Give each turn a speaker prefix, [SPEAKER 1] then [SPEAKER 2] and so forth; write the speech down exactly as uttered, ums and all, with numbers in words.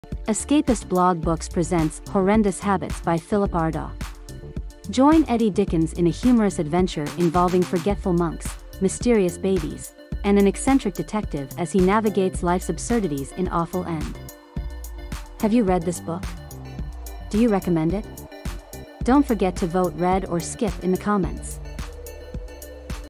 [SPEAKER 1] Escapist Blog Books presents Horrendous Habits by Philip Ardagh. Join Eddie Dickens in a humorous adventure involving forgetful monks, mysterious babies, and an eccentric detective as he navigates life's absurdities in awful end. Have you read this book? Do you recommend it? Don't forget to vote read or skip in the comments.